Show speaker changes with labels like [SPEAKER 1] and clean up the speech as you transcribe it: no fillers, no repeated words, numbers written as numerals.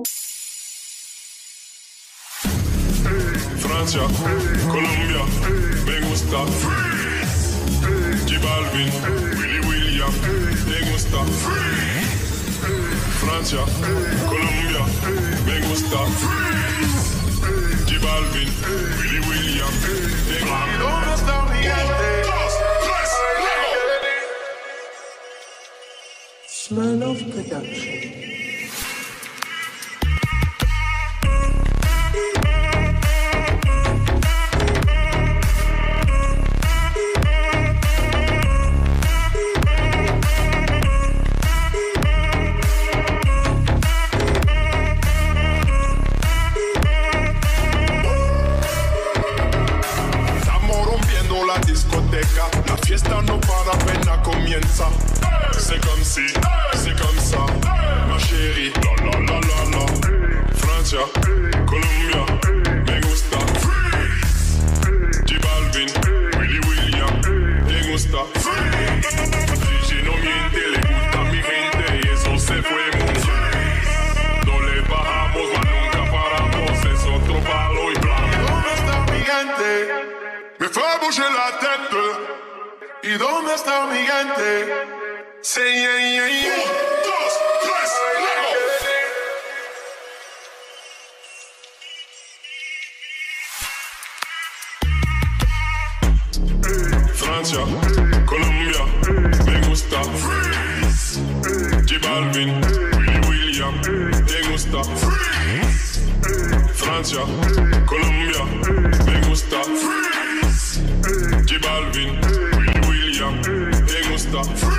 [SPEAKER 1] Francia, Colombia, me gusta. Freeze. J Balvin, Willy William, me gusta. Freeze. Francia, Colombia, me gusta. Freeze. J Balvin, Willy William, me gusta. ¿Dónde está mi gente? 1, 2, 3,
[SPEAKER 2] Smirnoff Production.
[SPEAKER 1] La fiesta no para, apenas comienza. C'est comme si, c'est comme ça, ma chérie. La la la la la. Francia, Colombia, me gusta. Freeze. J Balvin, Willy William, me gusta. Freeze. Gigi no miente, le gusta a mi gente y eso se fue muy bien. No le bajamos, mas nunca paramos, es otro palo y blanco. ¿Dónde está mi gente? Me fait bouger la tête. ¿Y dónde está mi gente? Say yeah, yeah, yeah. 1, 2, 3, Francia, Colombia, me gusta. Freeze. J Balvin, Willy William, me gusta. Freeze. Francia, Colombia, me gusta. Freeze. J Balvin, Willy William, me gusta.